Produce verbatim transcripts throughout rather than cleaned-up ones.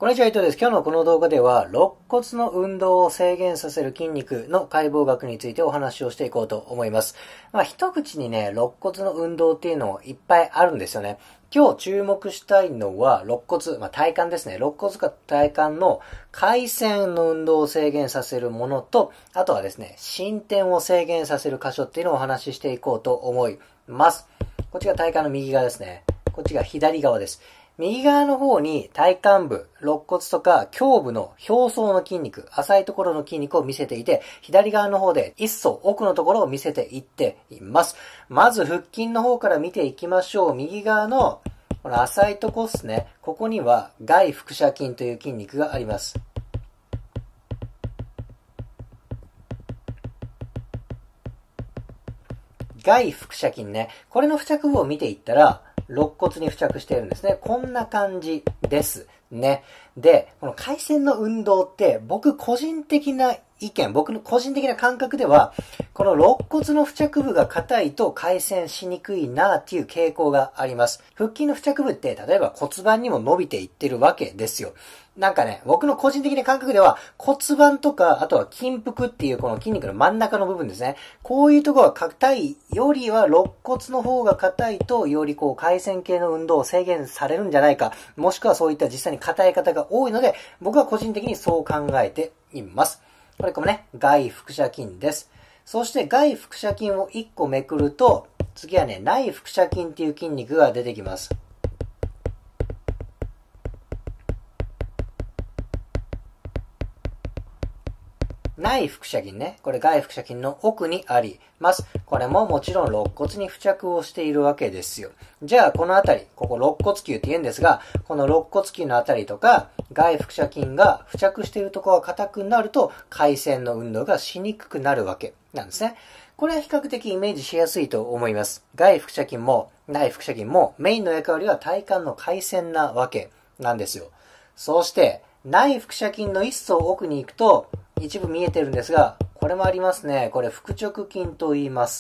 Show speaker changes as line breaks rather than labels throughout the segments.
こんにちは、伊藤です。今日のこの動画では、肋骨の運動を制限させる筋肉の解剖学についてお話をしていこうと思います。まあ、一口にね、肋骨の運動っていうのもいっぱいあるんですよね。今日注目したいのは、肋骨、まあ、体幹ですね。肋骨か体幹の回線の運動を制限させるものと、あとはですね、伸展を制限させる箇所っていうのをお話ししていこうと思います。こっちが体幹の右側ですね。こっちが左側です。右側の方に体幹部、肋骨とか胸部の表層の筋肉、浅いところの筋肉を見せていて、左側の方で一層奥のところを見せていっています。まず腹筋の方から見ていきましょう。右側のこの浅いところですね。ここには外腹斜筋という筋肉があります。外腹斜筋ね。これの付着部を見ていったら、肋骨に付着しているんですね。こんな感じですね。で、この回線の運動って僕個人的な意見、僕の個人的な感覚では、この肋骨の付着部が硬いと回線しにくいなっていう傾向があります。腹筋の付着部って例えば骨盤にも伸びていってるわけですよ。なんかね、僕の個人的な感覚では骨盤とか、あとは筋腹っていうこの筋肉の真ん中の部分ですね。こういうところが硬いよりは肋骨の方が硬いとよりこう回線系の運動を制限されるんじゃないか。もしくはそういった実際に硬い方が多いので、僕は個人的にそう考えています。これこれね、外腹斜筋です。そして外腹斜筋をいっこめくると、次はね、内腹斜筋っていう筋肉が出てきます。内腹斜筋ね。これ外腹斜筋の奥にあります。これももちろん肋骨に付着をしているわけですよ。じゃあこのあたり、ここ肋骨球って言うんですが、この肋骨球のあたりとか、外腹斜筋が付着しているところが硬くなると、回線の運動がしにくくなるわけなんですね。これは比較的イメージしやすいと思います。外腹斜筋も内腹斜筋もメインの役割は体幹の回線なわけなんですよ。そして内腹斜筋の一層奥に行くと、一部見えてるんですが、これもありますね。これ腹直筋と言います。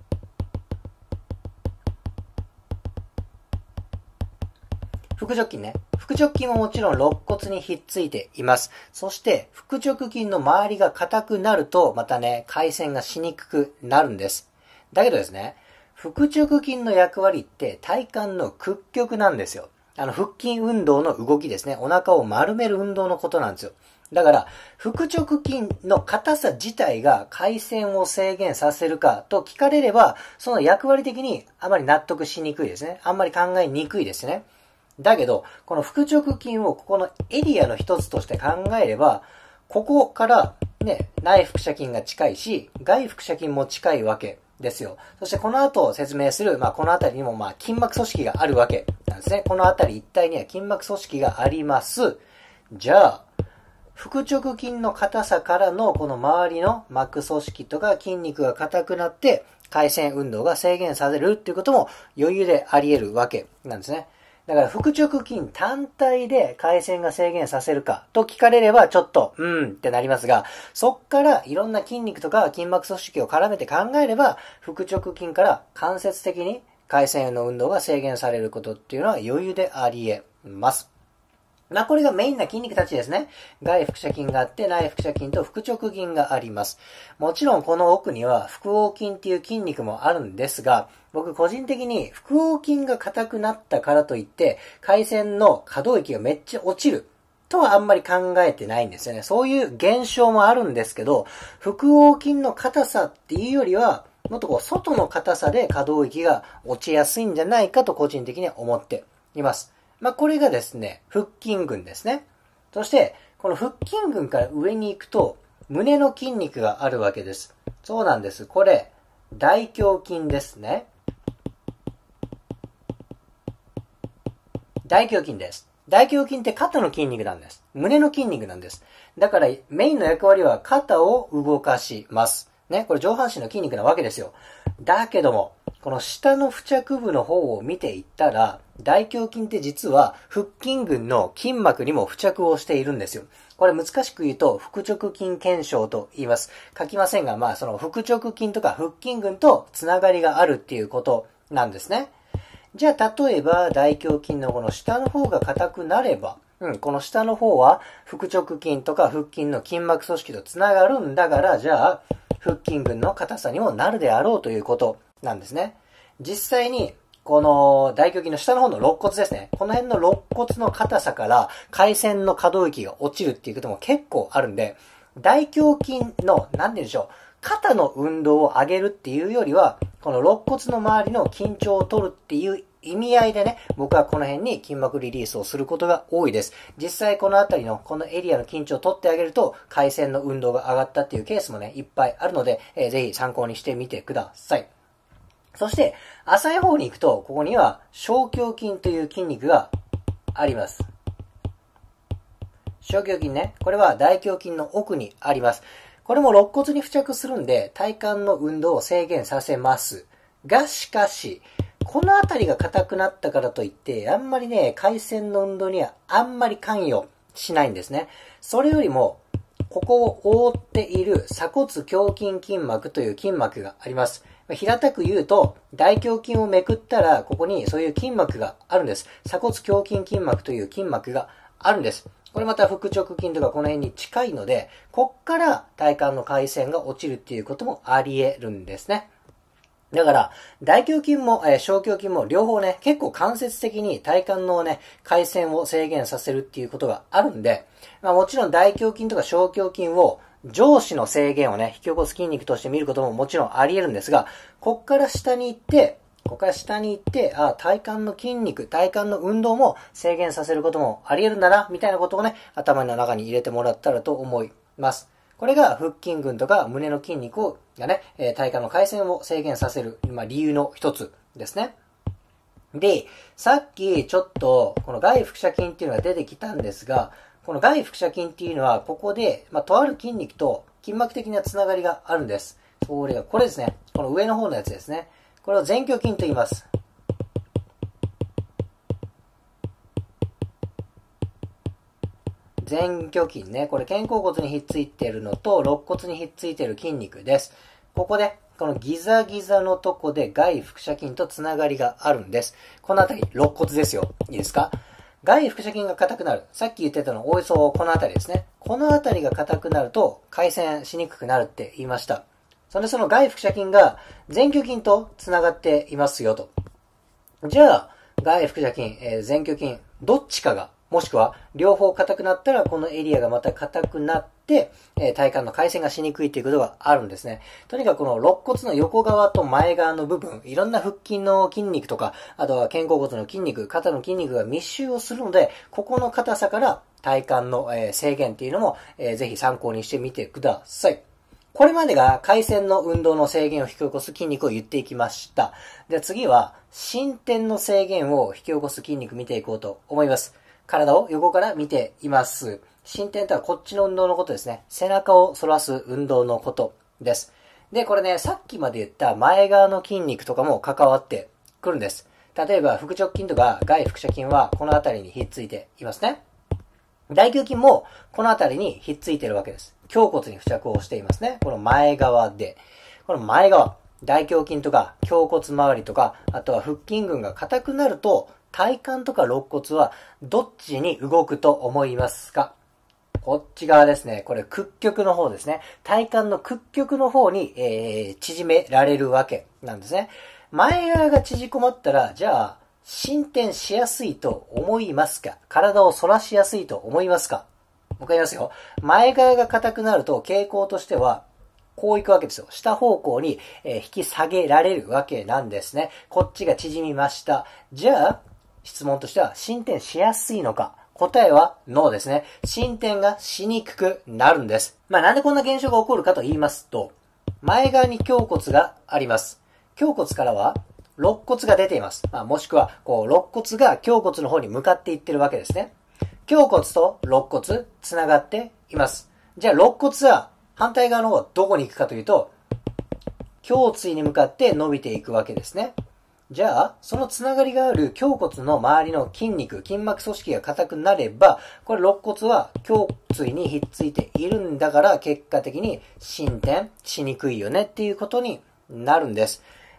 腹直筋ね。腹直筋ももちろん肋骨にひっついています。そして腹直筋の周りが硬くなると、またね、回線がしにくくなるんです。だけどですね、腹直筋の役割って体幹の屈曲なんですよ。あの腹筋運動の動きですね。お腹を丸める運動のことなんですよ。だから、腹直筋の硬さ自体が回線を制限させるかと聞かれれば、その役割的にあまり納得しにくいですね。あんまり考えにくいですね。だけど、この腹直筋をここのエリアの一つとして考えれば、ここからね、内腹斜筋が近いし、外腹斜筋も近いわけですよ。そしてこの後説明する、まあこの辺りにもまあ筋膜組織があるわけなんですね。この辺り一帯には筋膜組織があります。じゃあ、腹直筋の硬さからのこの周りの膜組織とか筋肉が硬くなって回線運動が制限されるっていうことも余裕であり得るわけなんですね。だから腹直筋単体で回線が制限させるかと聞かれればちょっとうーんってなりますが、そっからいろんな筋肉とか筋膜組織を絡めて考えれば腹直筋から間接的に回線の運動が制限されることっていうのは余裕であり得ます。まあこれがメインな筋肉たちですね。外腹斜筋があって内腹斜筋と腹直筋があります。もちろんこの奥には腹横筋っていう筋肉もあるんですが、僕個人的に腹横筋が硬くなったからといって回線の可動域がめっちゃ落ちるとはあんまり考えてないんですよね。そういう現象もあるんですけど、腹横筋の硬さっていうよりはもっとこう外の硬さで可動域が落ちやすいんじゃないかと個人的には思っています。まあ、これがですね、腹筋群ですね。そして、この腹筋群から上に行くと、胸の筋肉があるわけです。そうなんです。これ、大胸筋ですね。大胸筋です。大胸筋って肩の筋肉なんです。胸の筋肉なんです。だから、メインの役割は肩を動かします。ね、これ上半身の筋肉なわけですよ。だけども、この下の付着部の方を見ていったら、大胸筋って実は腹筋群の筋膜にも付着をしているんですよ。これ難しく言うと腹直筋腱鞘と言います。書きませんが、まあその腹直筋とか腹筋群とつながりがあるっていうことなんですね。じゃあ例えば大胸筋のこの下の方が硬くなれば、 うん、この下の方は腹直筋とか腹筋の筋膜組織とつながるんだから、じゃあ、腹筋群の硬さにもなるであろうということなんですね。実際に、この大胸筋の下の方の肋骨ですね。この辺の肋骨の硬さから回線の可動域が落ちるっていうことも結構あるんで、大胸筋の、なんて言うんでしょう、肩の運動を上げるっていうよりは、この肋骨の周りの緊張を取るっていう意味合いでね、僕はこの辺に筋膜リリースをすることが多いです。実際この辺りの、このエリアの緊張を取ってあげると、回線の運動が上がったっていうケースもね、いっぱいあるので、えー、ぜひ参考にしてみてください。そして、浅い方に行くと、ここには小胸筋という筋肉があります。小胸筋ね。これは大胸筋の奥にあります。これも肋骨に付着するんで、体幹の運動を制限させます。が、しかし、この辺りが硬くなったからといって、あんまりね、回線の運動にはあんまり関与しないんですね。それよりも、ここを覆っている鎖骨胸筋筋膜という筋膜があります。平たく言うと、大胸筋をめくったら、ここにそういう筋膜があるんです。鎖骨胸筋筋膜という筋膜があるんです。これまた腹直筋とかこの辺に近いので、こっから体幹の回線が落ちるっていうこともあり得るんですね。だから、大胸筋も、えー、小胸筋も両方ね、結構間接的に体幹のね、回線を制限させるっていうことがあるんで、まあもちろん大胸筋とか小胸筋を上肢の制限をね、引き起こす筋肉として見ることももちろんあり得るんですが、こっから下に行って、ここから下に行って、あ、体幹の筋肉、体幹の運動も制限させることもあり得るんだな、みたいなことをね、頭の中に入れてもらったらと思います。これが腹筋群とか胸の筋肉がね、体幹の回線を制限させる、まあ、理由の一つですね。で、さっきちょっとこの外腹斜筋っていうのが出てきたんですが、この外腹斜筋っていうのはここで、まあ、とある筋肉と筋膜的なつながりがあるんです。それがこれですね。この上の方のやつですね。これを前鋸筋と言います。前鋸筋ね。これ肩甲骨にひっついているのと肋骨にひっついている筋肉です。ここで、このギザギザのとこで外腹斜筋とつながりがあるんです。このあたり、肋骨ですよ。いいですか？外腹斜筋が硬くなる。さっき言ってたの、おおよそこのあたりですね。このあたりが硬くなると、回線しにくくなるって言いました。それでその外腹斜筋が前鋸筋とつながっていますよと。じゃあ、外腹斜筋、えー、前鋸筋、どっちかが、もしくは両方硬くなったらこのエリアがまた硬くなって、えー、体幹の回線がしにくいということがあるんですね。とにかくこの肋骨の横側と前側の部分、いろんな腹筋の筋肉とか、あとは肩甲骨の筋肉、肩の筋肉が密集をするので、ここの硬さから体幹の、えー、制限っていうのも、えー、ぜひ参考にしてみてください。これまでが回線の運動の制限を引き起こす筋肉を言っていきました。では次は、伸展の制限を引き起こす筋肉見ていこうと思います。体を横から見ています。伸展とはこっちの運動のことですね。背中を反らす運動のことです。で、これね、さっきまで言った前側の筋肉とかも関わってくるんです。例えば、腹直筋とか外腹斜筋はこの辺りにひっついていますね。大胸筋もこの辺りにひっついているわけです。胸骨に付着をしていますね。この前側で。この前側、大胸筋とか胸骨周りとか、あとは腹筋群が硬くなると、体幹とか肋骨はどっちに動くと思いますか？こっち側ですね。これ屈曲の方ですね。体幹の屈曲の方に、えー、縮められるわけなんですね。前側が縮こまったら、じゃあ、伸展しやすいと思いますか？体を反らしやすいと思いますか？もう一回言いますよ。前側が硬くなると傾向としては、こういくわけですよ。下方向に、えー、引き下げられるわけなんですね。こっちが縮みました。じゃあ、質問としては、伸展しやすいのか？答えはノーですね。伸展がしにくくなるんです。まあなんでこんな現象が起こるかと言いますと、前側に胸骨があります。胸骨からは、肋骨が出ています。まあ、もしくは、こう、肋骨が胸骨の方に向かっていってるわけですね。胸骨と肋骨、つながっています。じゃあ、肋骨は、反対側の方はどこに行くかというと、胸椎に向かって伸びていくわけですね。じゃあ、そのつながりがある胸骨の周りの筋肉、筋膜組織が硬くなれば、これ肋骨は胸椎にひっついているんだから、結果的に伸展しにくいよねっていうことになるんです。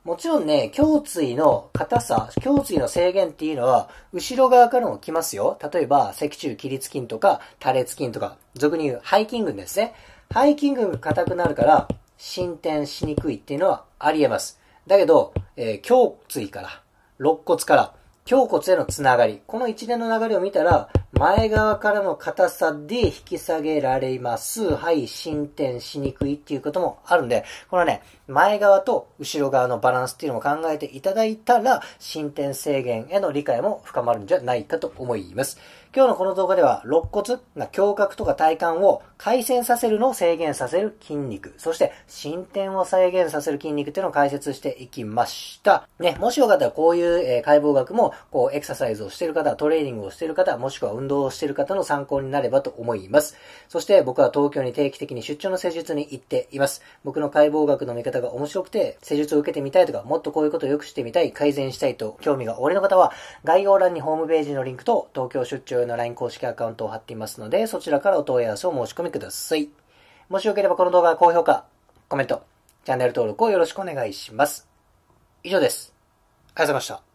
もちろんね、胸椎の硬さ、胸椎の制限っていうのは、後ろ側からも来ますよ。例えば、脊柱起立筋とか、多裂筋とか、俗に言う背筋群ですね。背筋群が硬くなるから、伸展しにくいっていうのはあり得ます。だけど、えー、胸椎から、肋骨から、胸骨へのつながり。この一連の流れを見たら、前側からの硬さで引き下げられます。はい、伸展しにくいっていうこともあるんで、このね、前側と後ろ側のバランスっていうのも考えていただいたら、伸展制限への理解も深まるんじゃないかと思います。今日のこの動画では、肋骨、胸郭とか体幹を回旋させるのを制限させる筋肉、そして伸展を再現させる筋肉っていうのを解説していきました。ね、もしよかったらこういう、えー、解剖学も、こう、エクササイズをしている方、トレーニングをしている方、もしくは運動をしている方の参考になればと思います。そして僕は東京に定期的に出張の施術に行っています。僕の解剖学の見方が面白くて、施術を受けてみたいとか、もっとこういうことをよくしてみたい、改善したいと興味がおありの方は、概要欄にホームページのリンクと東京出張用の ライン 公式アカウントを貼っていますので、そちらからお問い合わせを申し込みください。もしよければこの動画は高評価、コメント、チャンネル登録をよろしくお願いします。以上です。ありがとうございました。